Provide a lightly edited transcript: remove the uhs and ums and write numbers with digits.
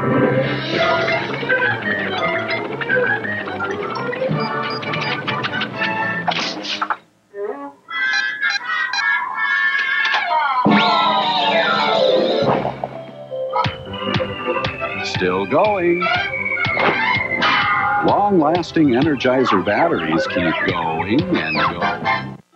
Still going. Long-lasting Energizer batteries keep going and going.